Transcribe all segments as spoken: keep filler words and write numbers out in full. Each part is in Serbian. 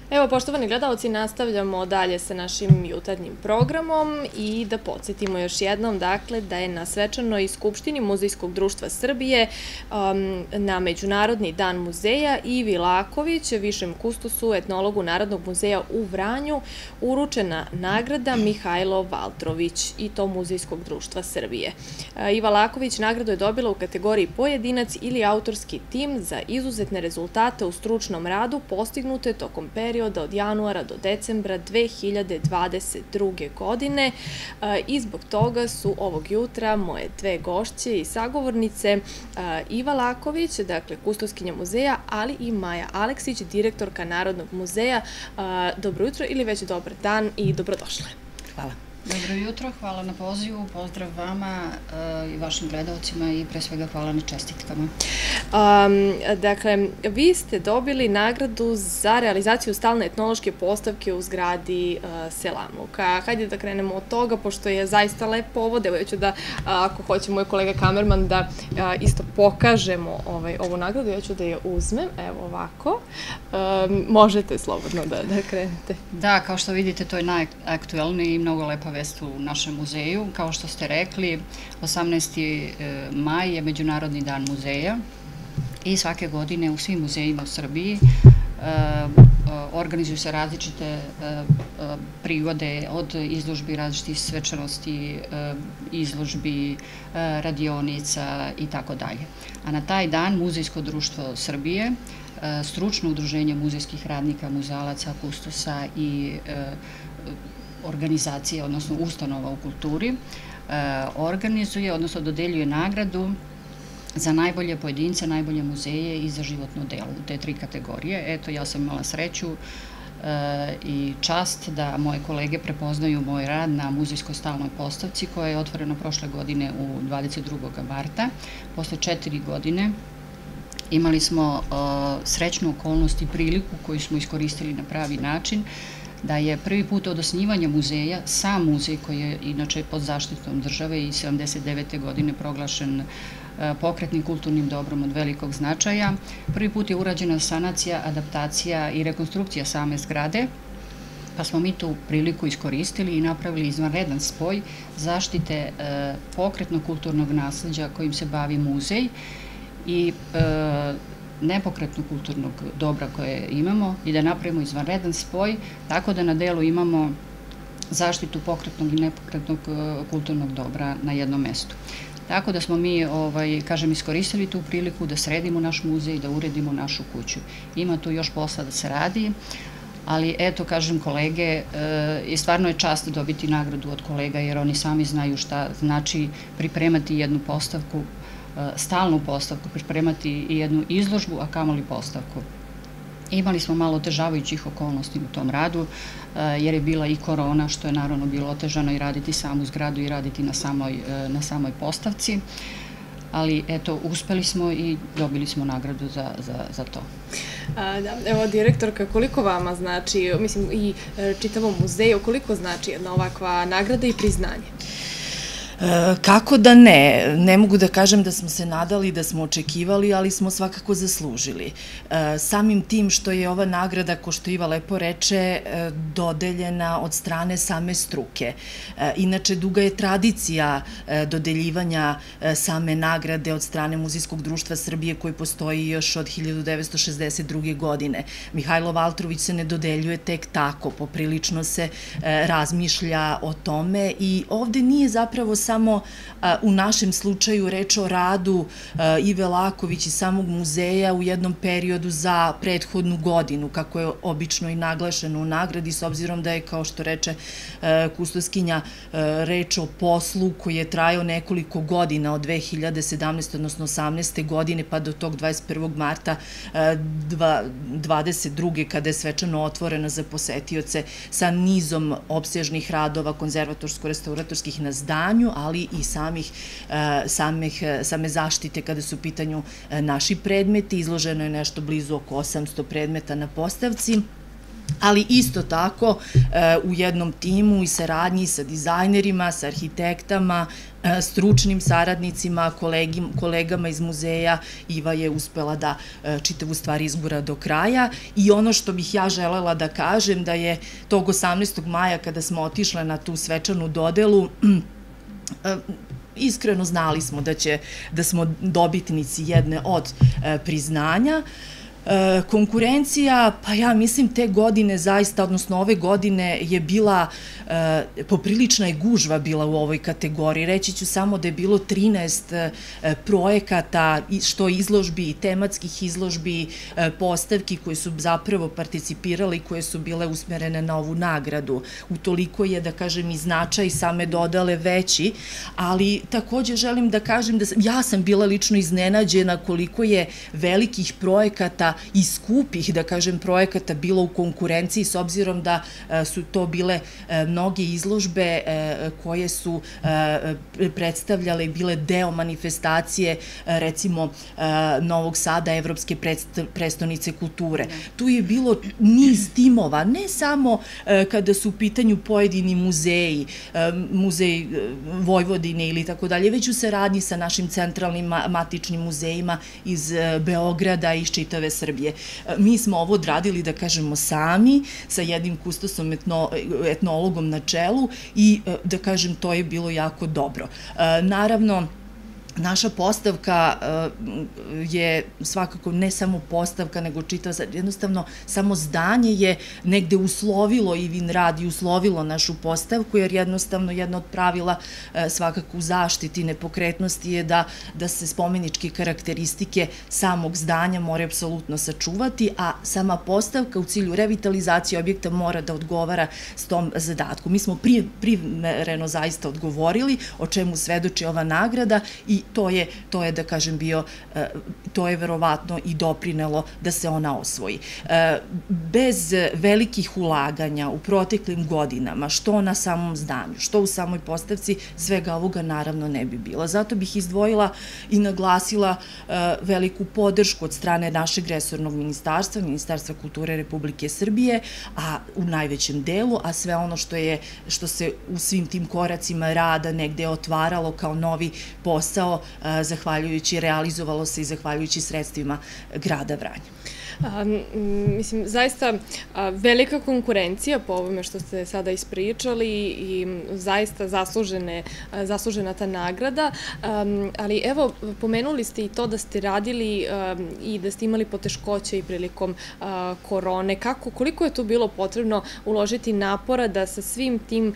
Evo, poštovani gledalci, nastavljamo dalje sa našim jutarnjim programom i da podsjetimo još jednom, dakle, da je na svečanoj Skupštini Muzejskog društva Srbije na Međunarodni dan muzeja Ivi Laković, višem kustosu etnologu Narodnog muzeja u Vranju, uručena nagrada Mihajlo Valtrović i to Muzejskog društva Srbije. Iva Laković nagradu je dobila u kategoriji pojedinac ili autorski tim za izuzetne rezultate u stručnom radu postignute tokom perioda od januara do decembra dve hiljade dvadeset druge. godine i zbog toga su ovog jutra moje dve gošće i sagovornice Iva Laković, dakle kustoskinja muzeja, ali i Maja Aleksić, direktorka Narodnog muzeja. Dobro jutro ili već dobar dan i dobrodošle. Hvala. Dobro jutro, hvala na pozivu, pozdrav vama i vašim gledalcima i pre svega hvala na čestitkama. Dakle, vi ste dobili nagradu za realizaciju stalne etnološke postavke u zgradi Selamluka. Hajde da krenemo od toga, pošto je zaista lep povod. Evo, ja ću da, ako hoće moj kolega kamerman, da isto pokažemo ovu nagradu. Ja ću da je uzmem, evo ovako. Možete slobodno da krenete. Da, kao što vidite, to je najaktuelniji i mnogo lepa vest u našem muzeju. Kao što ste rekli, osamnaesti maj je Međunarodni dan muzeja i svake godine u svim muzejima u Srbiji organizuju se različite prigode od izložbi različitih svečanosti, izložbi, radionica i tako dalje. A na taj dan Muzejsko društvo Srbije, stručno udruženje muzejskih radnika, muzealaca, kustosa i organizacije, odnosno ustanova u kulturi, organizuje, odnosno dodeljuje nagradu za najbolje pojedince, najbolje muzeje i za životno delo u te tri kategorije. Eto, ja sam imala sreću i čast da moje kolege prepoznaju moj rad na muzejskoj stalnoj postavci koja je otvorena prošle godine u dvadeset drugog marta. Posle četiri godine imali smo srećnu okolnost i priliku koju smo iskoristili na pravi način, da je prvi put od osnivanja muzeja, sam muzej koji je inače pod zaštitom države i sedamdeset devete godine proglašen pokretnim kulturnim dobrom od velikog značaja, prvi put je urađena sanacija, adaptacija i rekonstrukcija same zgrade, pa smo mi tu priliku iskoristili i napravili izvanredan spoj zaštite pokretnog kulturnog nasleđa kojim se bavi muzej i nepokretnog kulturnog dobra koje imamo i da napravimo izvanredan spoj, tako da na delu imamo zaštitu pokretnog i nepokretnog kulturnog dobra na jednom mestu. Tako da smo mi, kažem, iskoristili tu priliku da sredimo naš muzej, da uredimo našu kuću. Ima tu još posla da se radi, ali eto, kažem, kolege, i stvarno je čast dobiti nagradu od kolega, jer oni sami znaju šta znači pripremati jednu postavku, stalnu postavku, pripremati i jednu izložbu, a kamoli postavku. Imali smo malo otežavajućih okolnosti u tom radu, jer je bila i korona, što je naravno bilo otežano i raditi samu zgradu i raditi na samoj postavci, ali eto, uspeli smo i dobili smo nagradu za to. Evo, direktorka, koliko vama znači, mislim, i čitavom muzeju, koliko znači jedna ovakva nagrada i priznanje? Kako da ne, ne mogu da kažem da smo se nadali, da smo očekivali, ali smo svakako zaslužili. Samim tim što je ova nagrada, ko što Iva lepo reče, dodeljena od strane same struke. Inače, duga je tradicija dodeljivanja same nagrade od strane Muzejskog društva Srbije koji postoji još od hiljadu devetsto šezdeset druge. godine. Mihajlo Valtrović se ne dodeljuje tek tako, poprilično se razmišlja o tome i ovde nije zapravo samo u našem slučaju reč o radu Ive Laković i samog muzeja u jednom periodu za prethodnu godinu, kako je obično i naglašeno u nagradi, s obzirom da je, kao što reče kustoskinja, reč o poslu koji je trajao nekoliko godina od dve hiljade sedamnaeste. odnosno osamnaeste. godine pa do tog dvadeset prvog marta dvadeset druge. kada je svečano otvorena za posetioce sa nizom opsežnih radova konzervatorsko-restauratorskih na zdanju, ali i same zaštite kada su u pitanju naši predmeti. Izloženo je nešto blizu oko osamsto predmeta na postavci, ali isto tako u jednom timu i saradnji sa dizajnerima, sa arhitektama, stručnim saradnicima, kolegama iz muzeja, Iva je uspela da čitavu stvar izgura do kraja. I ono što bih ja želela da kažem, da je tog osamnaestog maja kada smo otišle na tu svečanu dodelu, iskreno znali smo da će, da smo dobitnici jedne od priznanja. Konkurencija, pa ja mislim te godine zaista, odnosno ove godine je bila, poprilična je gužva bila u ovoj kategoriji. Reći ću samo da je bilo trinaest projekata, što izložbi, tematskih izložbi, postavki koje su zapravo participirale i koje su bile usmerene na ovu nagradu. Utoliko je, da kažem, i značaj same dodale veći, ali takođe želim da kažem da ja sam bila lično iznenađena koliko je velikih projekata i skupih, da kažem, projekata bilo u konkurenciji, s obzirom da su to bile mnoge izložbe koje su predstavljale i bile deo manifestacije, recimo Novog Sada, Evropske prestonice kulture. Tu je bilo niz timova, ne samo kada su u pitanju pojedini muzeji, muzej Vojvodine ili tako dalje, već u saradnji sa našim centralnim matičnim muzejima iz Beograda i iz čitave Srbije. Mi smo ovo odradili, da kažemo, sami, sa jednim kustosom, etnologom na čelu i, da kažem, to je bilo jako dobro. Naravno, naša postavka je svakako ne samo postavka, nego čitava, jednostavno samo zdanje je negde uslovilo i Ivin rad i uslovilo našu postavku, jer jednostavno jedno od pravila svakako u zaštiti nepokretnosti je da se spomeničke karakteristike samog zdanja moraju apsolutno sačuvati, a sama postavka u cilju revitalizacije objekta mora da odgovara s tom zadatku. Mi smo primereno zaista odgovorili, o čemu svedoči ova nagrada, i to je, to je, da kažem, bio, to je verovatno i doprinelo da se ona osvoji. Bez velikih ulaganja u proteklim godinama, što na samom zdanju, što u samoj postavci, svega ovoga naravno ne bi bila. Zato bih izdvojila i naglasila veliku podršku od strane našeg resornog ministarstva, Ministarstva kulture Republike Srbije, a u najvećem delu, a sve ono što je, što se u svim tim koracima rada negde otvaralo kao novi posao, zahvaljujući, realizovalo se i zahvaljujući sredstvima grada Vranja. Mislim, zaista velika konkurencija po ovome što ste sada ispričali i zaista zaslužena ta nagrada, ali evo, pomenuli ste i to da ste radili i da ste imali poteškoće i prilikom korone. Kako, koliko je tu bilo potrebno uložiti napora da sa svim tim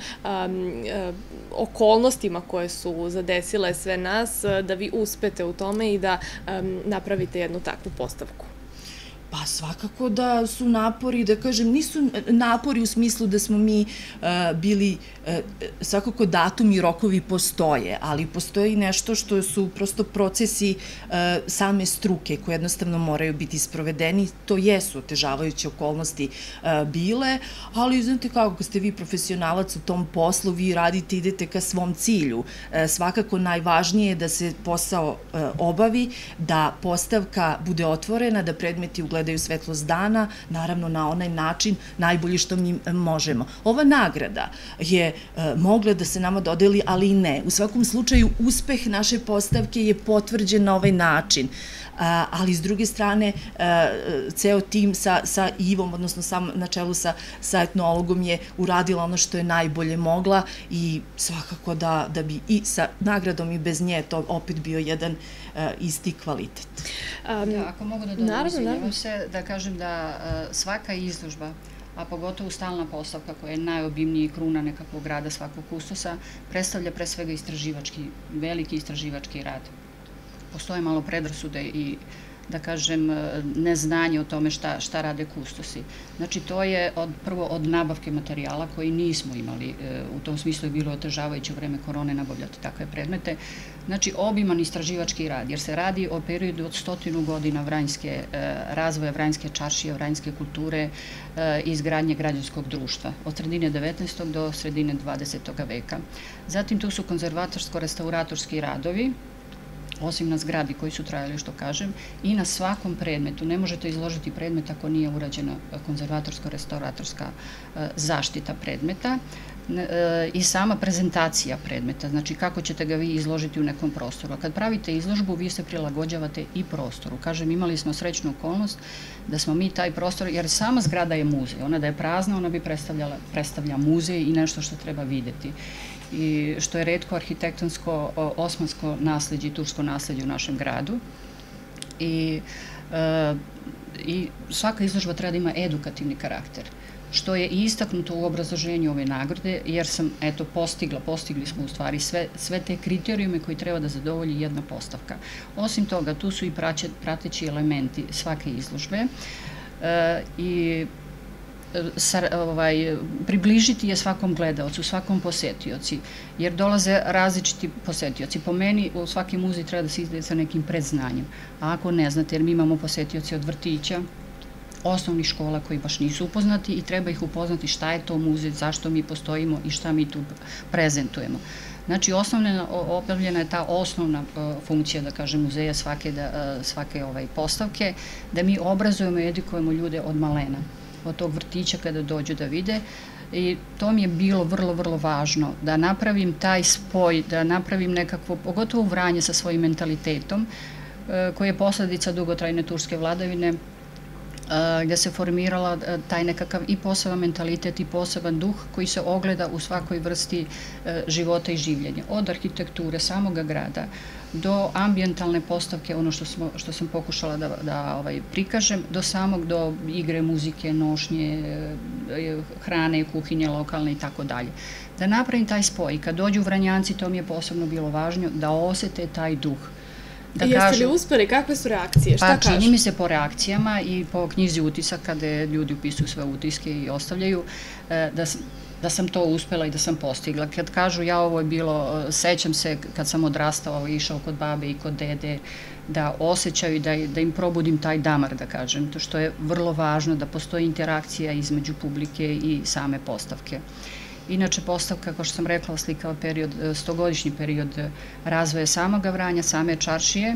okolnostima koje su zadesile sve nas, da vi uspete u tome i da napravite jednu takvu postavku? Pa svakako da su napori, da kažem, nisu napori u smislu da smo mi bili, svakako datumi i rokovi postoje, ali postoji nešto što su prosto procesi same struke koje jednostavno moraju biti sprovedeni. To jesu otežavajuće okolnosti bile, ali znate kako, kad ste vi profesionalac u tom poslu, vi radite, idete ka svom cilju. Svakako najvažnije je da se posao obavi, da postavka bude otvorena, da predmeti ugledaju daju svetlost dana, naravno na onaj način najbolje što mi možemo. Ova nagrada je mogla da se nama dodeli, ali i ne. U svakom slučaju, uspeh naše postavke je potvrđen na ovaj način, ali s druge strane, ceo tim sa Ivom, odnosno na čelu sa etnologom, je uradila ono što je najbolje mogla i svakako da bi i sa nagradom i bez nje to opet bio jedan isti kvalitet. Ako mogu da dodam, izvinjavam se, da kažem da svaka izložba, a pogotovo stalna postavka koja je najobimniji kruna nekakvog rada svakog kustosa, predstavlja pre svega istraživački, veliki istraživački rad. Postoje malo predrasude i, da kažem, neznanje o tome šta rade kustosi. Znači, to je prvo od nabavke materijala koji nismo imali. U tom smislu je bilo otežavajuće u vreme korone nabavljati takve predmete. Znači, obiman istraživački rad, jer se radi o periodu od stotinu godina razvoja Vranjske čaršije, vranjske kulture i izgradnje građanskog društva, od sredine devetnaestog do sredine dvadesetog veka. Zatim, tu su konzervatorsko-restauratorski radovi, osim na zgradi koji su trajali, što kažem, i na svakom predmetu. Ne možete izložiti predmet ako nije urađena konzervatorsko-restauratorska zaštita predmeta i sama prezentacija predmeta, znači kako ćete ga vi izložiti u nekom prostoru. A kad pravite izložbu, vi se prilagođavate i prostoru. Kažem, imali smo srećnu okolnost da smo mi taj prostor, jer sama zgrada je muzej, ona da je prazna, ona bi predstavlja muzej i nešto što treba videti. I što je retko arhitektonsko osmansko nasleđe i tursko nasleđe u našem gradu. I svaka izložba treba da ima edukativni karakter, što je i istaknuto u obrazloženju ove nagrade, jer sam, eto, postigla, postigli smo u stvari sve te kriterijume koji treba da zadovolji jedna postavka. Osim toga, tu su i prateći elementi svake izložbe i približiti je svakom gledaocu, svakom posetioci, jer dolaze različiti posetioci. Po meni, u svaki muzej treba da se izgleda sa nekim predznanjem, a ako ne znate, jer mi imamo posetioci od vrtića, osnovnih škola koji baš nisu upoznati i treba ih upoznati šta je to muzej, zašto mi postojimo i šta mi tu prezentujemo. Znači, obavljena je ta osnovna funkcija, da kažem, muzeja svake postavke, da mi obrazujemo i edukujemo ljude od malena, od tog vrtića kada dođu da vide. I to mi je bilo vrlo, vrlo važno, da napravim taj spoj, da napravim nekakvo, pogotovo Vranje sa svojim mentalitetom, koji je posledica dugotrajne turske vladavine, gde se formirala taj nekakav i poseban mentalitet i poseban duh koji se ogleda u svakoj vrsti života i življenja. Od arhitekture samoga grada do ambijentalne postavke, ono što sam pokušala da prikažem, do samog, do igre, muzike, nošnje, hrane, kuhinje lokalne i tako dalje. Da napravim taj spoj. Kad dođu Vranjanci, to mi je posebno bilo važno, da osete taj duh. Jeste li uspeli? Kakve su reakcije? Šta kažu? Pa čini mi se po reakcijama i po knjizi utisak, kada ljudi upisuju sve utiske i ostavljaju, da sam to uspela i da sam postigla. Kad kažu, ja ovo je bilo, sećam se kad sam odrastao, išao kod babe i kod dede, da osjećaju i da im probudim taj damar, da kažem, to što je vrlo važno, da postoji interakcija između publike i same postavke. Inače, postavka, kao što sam rekla, slikava period, stogodišnji period razvoja samoga Vranja, same čaršije,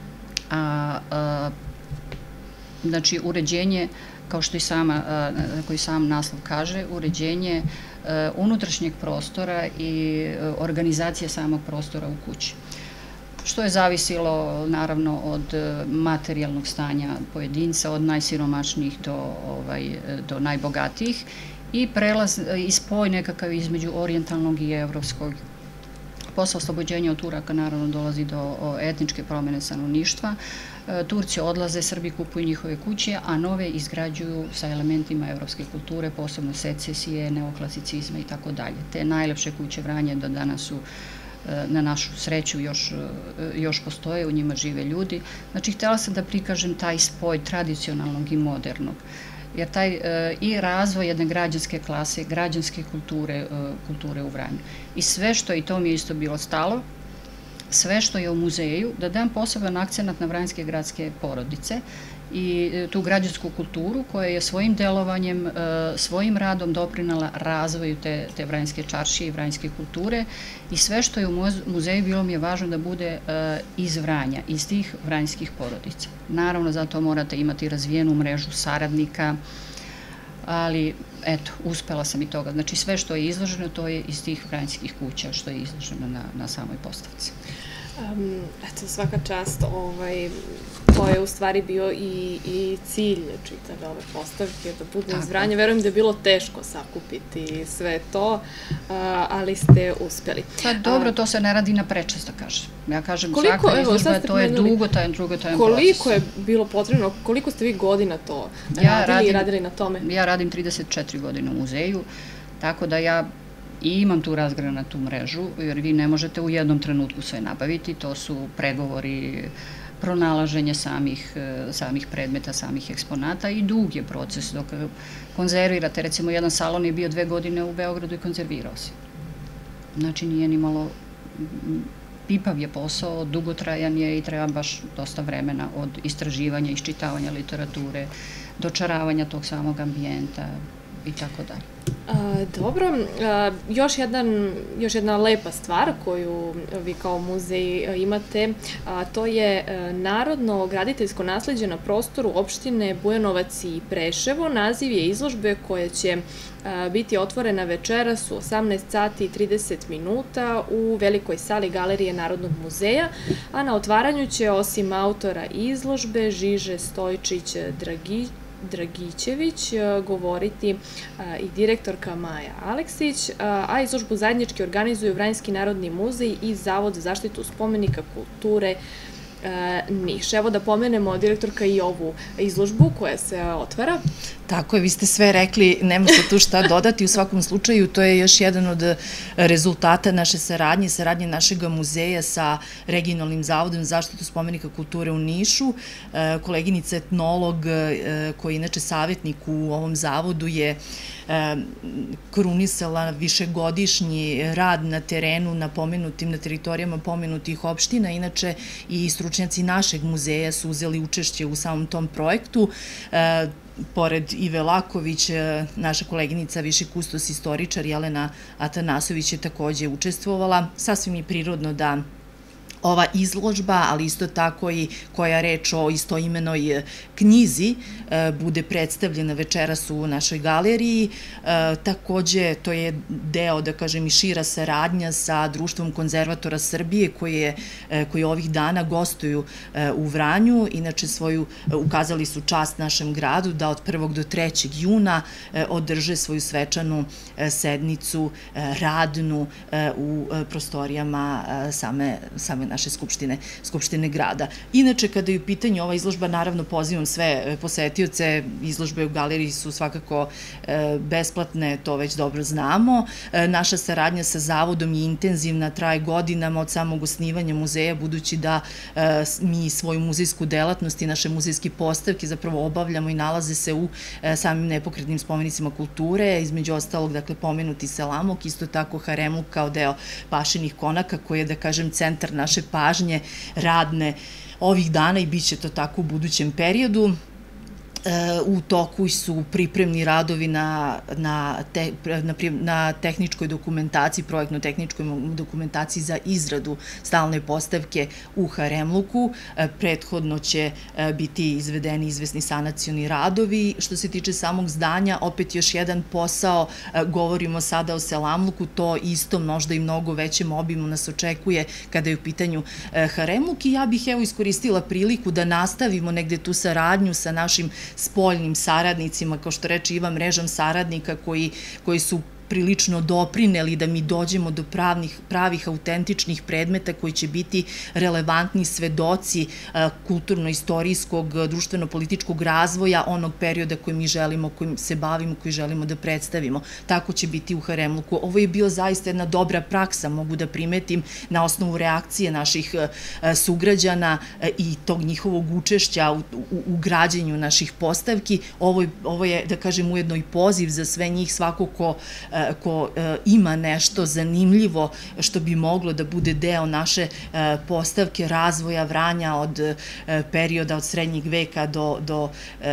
znači uređenje, kao što i koji sam naslov kaže, uređenje unutrašnjeg prostora i organizacija samog prostora u kući. Što je zavisilo, naravno, od materijalnog stanja pojedinca, od najsiromašnijih do najbogatijih, i prelaz i spoj nekakav između orijentalnog i evropskog. Posle oslobođenja od Turaka naravno dolazi do etničke promene stanovništva. Turci odlaze, Srbi kupuju njihove kuće, a nove izgrađuju sa elementima evropske kulture, posebno secesije, neoklasicizma i tako dalje. Te najlepše kuće Vranja do danas su, na našu sreću, još postoje, u njima žive ljudi. Znači, htjela sam da prikažem taj spoj tradicionalnog i modernog, jer taj i razvoj jedne građanske klase, građanske kulture u Vranju. I sve što, i to mi je isto bilo stalo, sve što je u muzeju, da dam poseban akcenat na vranjske gradske porodice i tu građansku kulturu koja je svojim delovanjem, svojim radom doprinala razvoju te vranjske čaršije i vranjske kulture, i sve što je u muzeju bilo mi je važno da bude iz Vranja, iz tih vranjskih porodica. Naravno, zato morate imati razvijenu mrežu saradnika, ali eto, uspela sam i toga. Znači, sve što je izloženo, to je iz tih vranjskih kuća što je izloženo na samoj postavci. Eto, svaka čast, to je u stvari bio i cilj čitave ove postavke, da budu iz Vranja. Verujem da je bilo teško sakupiti sve to, ali ste uspeli. Pa dobro, to se ne radi na prečac, da kažem. Ja kažem, svaka izložba, to je dugotajan, dugotajan proces. Koliko je bilo potrebno, koliko ste vi godina to radili i radili na tome? Ja radim trideset četiri godine u muzeju, tako da ja i imam tu razgranatu mrežu, jer vi ne možete u jednom trenutku sve nabaviti, to su pregovori, pronalaženje samih predmeta, samih eksponata i dug je proces dok konzervirate. Recimo, jedan salon je bio dve godine u Beogradu i konzervirao se. Znači, nije ni malo, pipav je posao, dugotrajan je i treba baš dosta vremena od istraživanja, iščitavanja literature, dočaravanja tog samog ambijenta, i tako dalje. Dobro, još jedan, još jedna lepa stvar koju vi kao muzej imate, to je narodno graditeljsko nasleđe na prostoru opštine Bujanovac i Preševo. Naziv je izložbe koja će biti otvorena večeras u osamnaest sati i trideset minuta u velikoj sali Galerije Narodnog muzeja, a na otvaranju će osim autora izložbe Žiže Stojčić-Dragić Dragićević govoriti i direktorka Maja Aleksić, a izložbu zajednički organizuju Vranjski narodni muzej i Zavod za zaštitu spomenika kulture Niš. Evo da pomenemo, direktorka, i ovu izložbu koja se otvara. Tako je, vi ste sve rekli, nema se tu šta dodati. U svakom slučaju, to je još jedan od rezultata naše saradnje, saradnje našeg muzeja sa Regionalnim zavodom za zaštitu spomenika kulture u Nišu. Koleginica etnolog, koji je inače savjetnik u ovom zavodu, je krunisala višegodišnji rad na terenu, na pomenutim, na teritorijama pomenutih opština. Inače, i stručnjaci našeg muzeja su uzeli učešće u samom tom projektu. Pored Ive Laković, naša koleginica, viši kustos istoričar Jelena Atanasović je takođe učestvovala. Sasvim je prirodno da ova izložba, ali isto tako i koja reč o istoimenoj knjizi, bude predstavljena večeras u našoj galeriji. Takođe, to je deo, da kažem, i šira saradnja sa Društvom konzervatora Srbije, koji ovih dana gostuju u Vranju. Inače, svoju, ukazali su čast našem gradu da od prvog do trećeg juna održe svoju svečanu sednicu radnu u prostorijama same same naše skupštine, skupštine grada. Inače, kada je u pitanju ova izložba, naravno pozivam sve posetioce, izložbe u galeriji su svakako besplatne, to već dobro znamo. Naša saradnja sa zavodom je intenzivna, traje godinama od samog osnivanja muzeja, budući da mi svoju muzejsku delatnost i naše muzejske postavke zapravo obavljamo i nalaze se u samim nepokretnim spomenicima kulture, između ostalog, dakle, pomenuti Selamok, isto tako Haremluk kao deo Pašinih konaka, koji je, da kažem, centar naše pažnje radne ovih dana i bit će to tako u budućem periodu. U toku su pripremni radovi na, na, te, na, na tehničkoj dokumentaciji, projektno-tehničkoj dokumentaciji za izradu stalne postavke u Haremluku. Prethodno će biti izvedeni izvesni sanacioni radovi. Što se tiče samog zdanja, opet još jedan posao, govorimo sada o Selamluku, to isto možda i mnogo većem obimu nas očekuje kada je u pitanju Haremluk, i ja bih evo iskoristila priliku da nastavimo negde tu saradnju sa našim spoljnim saradnicima, kao što reče Iva, mrežom saradnika koji, koji su prilično doprineli da mi dođemo do pravnih, pravih autentičnih predmeta koji će biti relevantni svedoci kulturno-istorijskog, društveno-političkog razvoja onog perioda koji mi želimo, kojim se bavimo, koji želimo da predstavimo. Tako će biti u Haremluku. Ovo je bio zaista jedna dobra praksa, mogu da primetim, na osnovu reakcije naših sugrađana i tog njihovog učešća u, u, u građenju naših postavki. Ovo, ovo je, da kažem, ujedno i poziv za sve njih, svako ko ko ima nešto zanimljivo što bi moglo da bude deo naše postavke razvoja Vranja od perioda od srednjeg veka do, do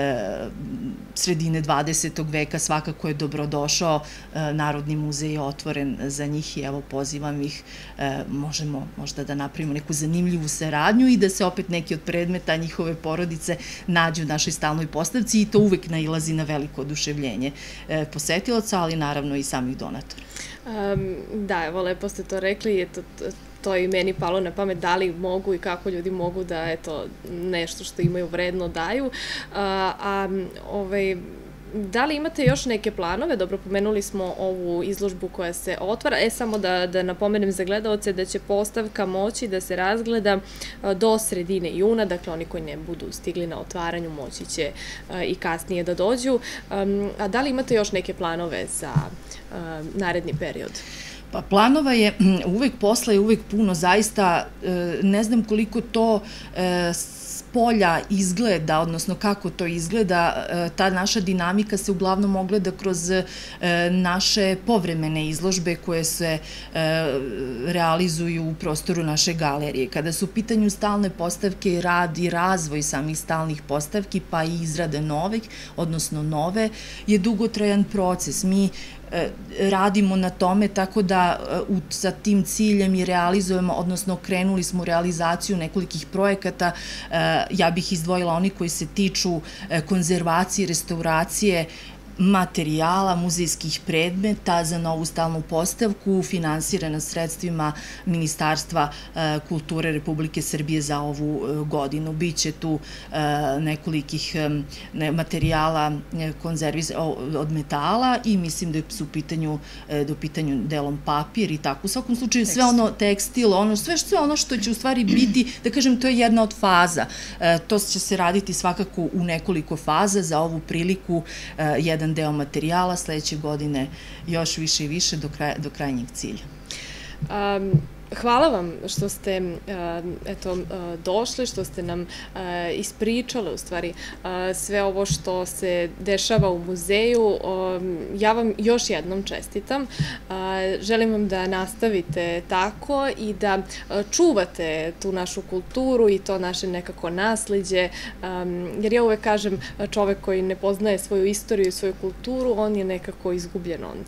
sredine dvadesetog veka, svakako je dobrodošao. Narodni muzej je otvoren za njih i evo pozivam ih, možemo možda da napravimo neku zanimljivu saradnju i da se opet neki od predmeta njihove porodice nađu u našoj stalnoj postavci, i to uvek nailazi na veliko oduševljenje posetilaca, ali naravno i samih donatora. Da, evo, lepo ste to rekli, eto, to je i meni palo na pamet, da li mogu i kako ljudi mogu da, eto, nešto što imaju vredno daju. A, ovaj, da li imate još neke planove? Dobro, pomenuli smo ovu izložbu koja se otvara. E, samo da, da napomenem za gledaoce da će postavka moći da se razgleda do sredine juna, dakle oni koji ne budu stigli na otvaranju moći će i kasnije da dođu. A da li imate još neke planove za naredni period? Pa planova je uvek, posla je uvek puno, zaista ne znam koliko to polja izgleda, odnosno kako to izgleda, ta naša dinamika se uglavnom ogleda kroz naše povremene izložbe koje se realizuju u prostoru naše galerije. Kada su u pitanju stalne postavke, rad i razvoj samih stalnih postavki, pa i izrade novih, odnosno nove, je dugotrajan proces. Mi radimo na tome tako da sa tim ciljem i realizujemo, odnosno krenuli smo u realizaciju nekolikih projekata. Ja bih izdvojila oni koji se tiču konzervacije, restauracije materijala, muzejskih predmeta za novu stalnu postavku, finansirana sredstvima Ministarstva kulture Republike Srbije za ovu godinu. Biće tu nekolikih materijala od metala i mislim da su u pitanju delom papir i tako. U svakom slučaju sve ono tekstil, sve ono što će u stvari biti, da kažem, to je jedna od faza. To će se raditi svakako u nekoliko faza. Za ovu priliku jedan deo materijala, sledeće godine još više i više do krajnjeg cilja. Hvala vam što ste došli, što ste nam ispričali u stvari sve ovo što se dešava u muzeju. Ja vam još jednom čestitam. Želim vam da nastavite tako i da čuvate tu našu kulturu i to naše nekako nasleđe, jer ja uvek kažem, čovek koji ne poznaje svoju istoriju i svoju kulturu, on je nekako izgubljen. On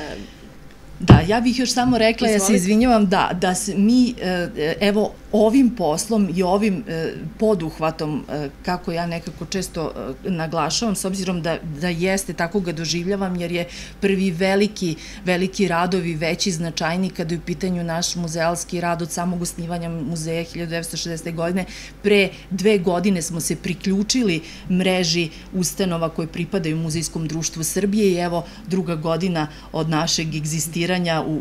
Da, ja bih još samo rekla, ja se izvinjavam, da, da mi, evo, ovim poslom i ovim poduhvatom, kako ja nekako često naglašavam, s obzirom da jeste, tako ga doživljavam, jer je prvi veliki, veliki radovi, veći, značajni, kada je u pitanju naš muzealski rad od samog osnivanja muzeja hiljadu devetsto šezdesete. godine. Pre dve godine smo se priključili mreži ustanova koje pripadaju Muzejskom društvu Srbije i evo, druga godina od našeg egzistiranja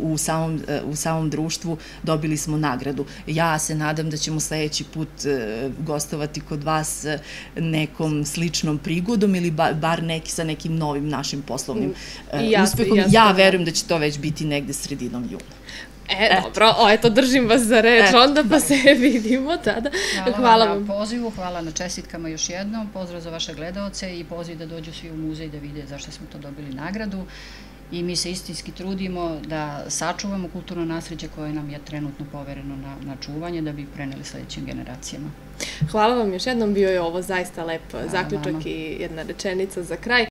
u samom društvu dobili smo nagradu. Ja se nadam da ćemo sledeći put gostovati kod vas nekom sličnom prigodom ili bar neki sa nekim novim našim poslovnim uspehom. Ja verujem da će to već biti negde sredinom juna. E, dobro, eto, držim vas za reč, onda pa se vidimo tada. Hvala vam na pozivu, hvala na čestitkama još jednom, pozdrav za vaše gledaoce i poziv da dođu svi u muzej da vide zašto smo to dobili nagradu. I mi se istinski trudimo da sačuvamo kulturno nasleđe koje nam je trenutno povereno na čuvanje da bi preneli sledećim generacijama. Hvala vam još jednom, bio je ovo zaista lep zaključak i jedna rečenica za kraj.